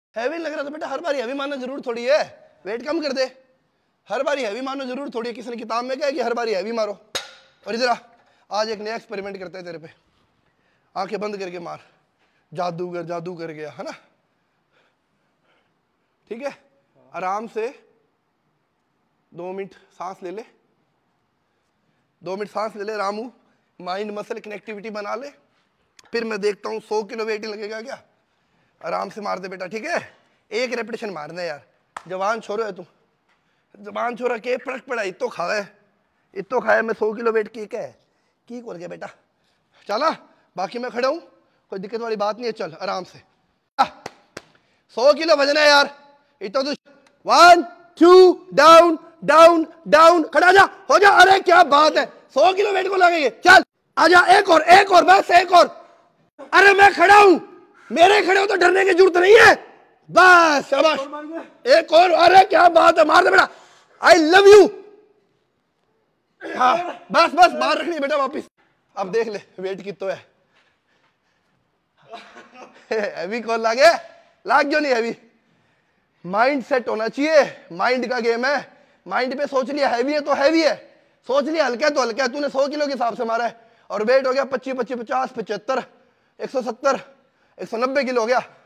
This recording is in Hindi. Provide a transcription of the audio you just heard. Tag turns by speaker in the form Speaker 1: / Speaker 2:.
Speaker 1: हैवी लग रहा था बेटा, हर बारी हैवी मानना जरूर थोड़ी है, वेट कम कर दे। हर बारी हैवी मानना जरूर थोड़ी है, किसी ने किताब में कहा है कि हर बारी हैवी मारो। और इधर आ, आज एक नया एक्सपेरिमेंट करते हैं तेरे पे, आंखें बंद करके मार, जादूगर जादू कर गया है ना, ठीक है। आराम से 2 मिनट सांस ले ले, 2 मिनट सांस ले ले, रामू माइंड मसल कनेक्टिविटी बना ले, फिर मैं देखता हूँ 100 किलो वेट लगेगा क्या। आराम से मार दे बेटा, ठीक है, एक रेपिटेशन मारना है यार, जवान छोरो है तू, जवान छोरा के फर्क पड़ा, इतो खावे, इतो खाया मैं 100 किलो वेट की कर गया बेटा, चला, बाकी मैं खड़ा हूँ, कोई दिक्कत वाली बात नहीं है, चल आराम से 100 किलो वजन है यार, इतो तो 1 2 डाउन डाउन डाउन, खड़ा जा, हो जा, अरे क्या बात है, 100 किलो वेट को लगेंगे, चल आजा, एक और बस एक और, अरे मैं खड़ा हूं, मेरे खड़े हो तो डरने की जरूरत नहीं है, बस शाबाश, एक और, अरे क्या बात है, मार दे बेटा, आई लव यू। हाँ बस बस, बाहर रखनी बेटा वापिस। अब देख ले वेट कितना है, हैवी कौन लागे, लाग जो नहीं हैवी, माइंड सेट होना चाहिए, माइंड का गेम है, माइंड पे सोच लिया हैवी है तो हैवी है, सोच लिया हल्का है तो हल्का है, तूने 100 किलो के हिसाब से मारा है और वेट हो गया 25 25 50 75 170 190 किलो हो गया,